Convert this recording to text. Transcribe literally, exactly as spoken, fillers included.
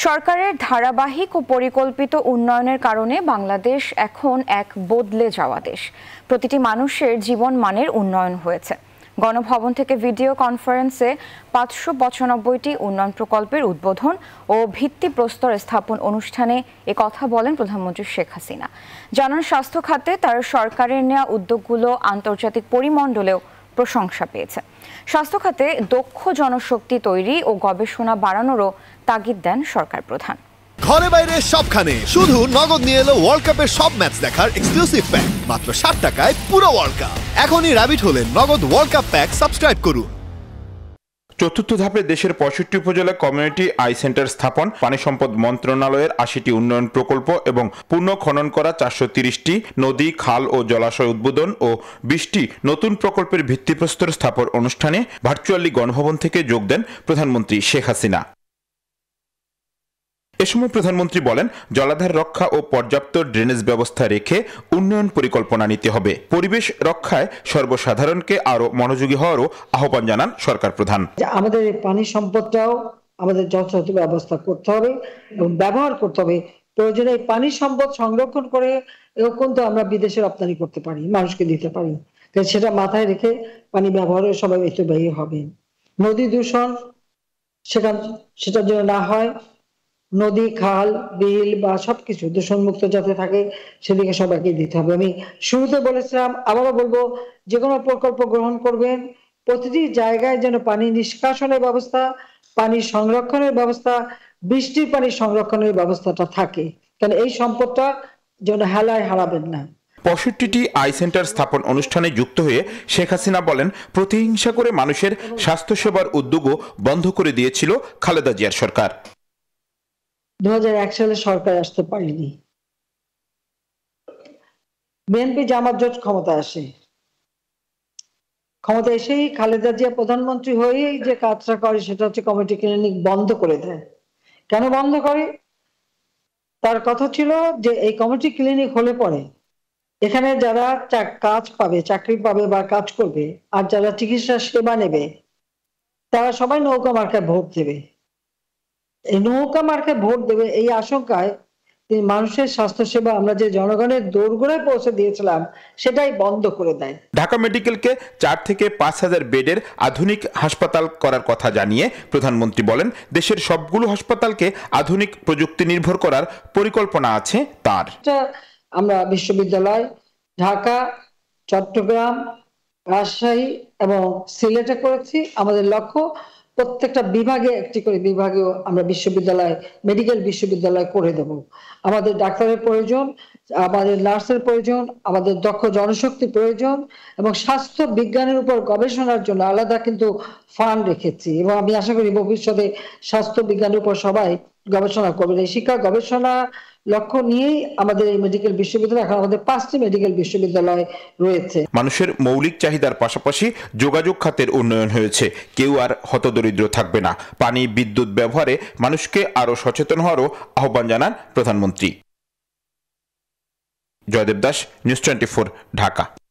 সরকারের ধারাবাহিক ও পরিকল্পিত উন্নয়নের কারণে বাংলাদেশ এখন এক বদলে যাওয়া দেশ। প্রতিটি মানুষের জীবন মানের উন্নয়ন হয়েছে। গণভবন থেকে ভিডিও কনফারেন্সে পাঁচশো পঁচানব্বইটি উন্নয়ন প্রকল্পের উদ্বোধন ও ভিত্তিপ্রস্তর স্থাপন অনুষ্ঠানে এ কথা বলেন প্রধানমন্ত্রী শেখ হাসিনা। জানান, স্বাস্থ্য খাতে তার সরকারের নেওয়া উদ্যোগগুলো আন্তর্জাতিক পরিমণ্ডলেও প্রশংসা পেয়েছে। স্বাস্থ্য খাতে দক্ষ জনশক্তি তৈরি ও গবেষণা বাড়ানোরও তাগিদ দেন সরকার প্রধান। ঘরে বাইরে সবখানে শুধু নগদ নিয়ে এলো ওয়ার্ল্ড কাপের সব ম্যাচ দেখার এক্সক্লুসিভ প্যাক মাত্র ষাট টাকায় পুরো ওয়ার্ল্ড কাপ। এখনই রাবিট হলে নগদ ওয়ার্ল্ড কাপ প্যাক সাবস্ক্রাইব করুন। চতুর্থ ধাপে দেশের পঁয়ষট্টি উপজেলায় কমিউনিটি আই সেন্টার স্থাপন, পানি সম্পদ মন্ত্রণালয়ের আশিটি উন্নয়ন প্রকল্প এবং পুনঃ খনন করা চারশো তিরিশটি নদী, খাল ও জলাশয় উদ্বোধন ও বিশটি নতুন প্রকল্পের ভিত্তিপ্রস্তর স্থাপন অনুষ্ঠানে ভার্চুয়ালি গণভবন থেকে যোগ দেন প্রধানমন্ত্রী শেখ হাসিনা। এ সময় প্রধানমন্ত্রী বলেন, জলাধার রক্ষা ও পর্যাপ্ত ড্রেনেজ ব্যবস্থা রেখে উন্নয়ন পরিকল্পনা নিতে হবে। পরিবেশ রক্ষায় সর্বসাধারণকে আরো মনোযোগী হওয়ারও আহ্বান জানান সরকার প্রধান। আমাদের পানি সম্পদটাও আমাদের যথাযথ ব্যবস্থা করতে হবে এবং ব্যবহার করতে হবে। প্রয়োজনে এই পানি সম্পদ সংরক্ষণ করে এরকম তো আমরা বিদেশে রপ্তানি করতে পারি, মানুষকে দিতে পারি। সেটা মাথায় রেখে পানি ব্যবহারে সবাই মিতব্যয়ী হবে। নদী দূষণ সেটা সেটার জন্য না হয়, নদী, খাল, বিল বা সবকিছু দূষণমুক্ত যাতে থাকে সেদিকে সবাইকে দিতে হবে। আমি শুরুতে বলেছিলাম, আবারও বলবো, যে কোনো প্রকল্প গ্রহণ করবেন প্রতিটি জায়গায় যেন পানি নিষ্কাশনের ব্যবস্থা, পানি সংরক্ষণের ব্যবস্থা, বৃষ্টির পানি সংরক্ষণের ব্যবস্থাটা থাকে, কারণ এই সম্পদটা যেন হেলায় হারাবেন না। পঁয়ষট্টিটি আই সেন্টার স্থাপন অনুষ্ঠানে যুক্ত হয়ে শেখ হাসিনা বলেন, প্রতিহিংসা করে মানুষের স্বাস্থ্যসেবার উদ্যোগও বন্ধ করে দিয়েছিল খালেদা জিয়ার সরকার। দু হাজার এক সালে সরকার আসতে পারেনি, বিএনপি জামাত জোট ক্ষমতা আসে। ক্ষমতা এসেই খালেদা জিয়া প্রধানমন্ত্রী হয়েই যে কাজটা করে সেটা হচ্ছে কমিউনিটি ক্লিনিক বন্ধ করে দেয়। কেন বন্ধ করে? তার কথা ছিল যে এই কমিউনিটি ক্লিনিক হলে পরে এখানে যারা কাজ পাবে, চাকরি পাবে বা কাজ করবে, আর যারা চিকিৎসা সেবা নেবে তারা সবাই নৌকা মার্কায় ভোট দেবে। এই নৌকা মার্কায় ভোট দেবে এই আশঙ্কায় তিনি মানুষের স্বাস্থ্য সেবা আমরা যে জনগণের দোরগোড়ায় পৌঁছে দিয়েছিলাম সেটাই বন্ধ করে দেয়। ঢাকা মেডিকেলকে চার থেকে পাঁচ হাজার বেডের আধুনিক হাসপাতাল করার কথা জানিয়ে প্রধানমন্ত্রী বলেন, দেশের সবগুলো হাসপাতালকে আধুনিক প্রযুক্তি নির্ভর করার পরিকল্পনা আছে তার। আমরা বিশ্ববিদ্যালয় ঢাকা, চট্টগ্রাম, রাজশাহী এবং সিলেটে করেছি। আমাদের লক্ষ্য প্রত্যেকটা বিভাগে একটি করে বিভাগেও আমরা বিশ্ববিদ্যালয়, মেডিকেল বিশ্ববিদ্যালয় করে দেব। আমাদের ডাক্তারের প্রয়োজন, আমাদের নার্সের প্রয়োজন, আমাদের দক্ষ জনশক্তি প্রয়োজন এবং স্বাস্থ্য বিজ্ঞানের উপর গবেষণার জন্য আলাদা কিন্তু ফান্ড রেখেছি এবং আমি আশা করি ভবিষ্যতে স্বাস্থ্য বিজ্ঞানের উপর সবাই গবেষণা করবেন। এই শিক্ষা গবেষণা লক্ষ্য নিয়েই আমাদের এই মেডিকেল বিশ্ববিদ্যালয়, এখন আমাদের পাঁচটি মেডিকেল বিশ্ববিদ্যালয় রয়েছে। মানুষের মৌলিক চাহিদার পাশাপাশি যোগাযোগ খাতের উন্নয়ন হয়েছে। কেউ আর হতদরিদ্র থাকবে না। পানি, বিদ্যুৎ ব্যবহারে মানুষকে আরো সচেতন হওয়ারও আহ্বান জানান প্রধানমন্ত্রী। Joydev Das, news twenty four, Dhaka.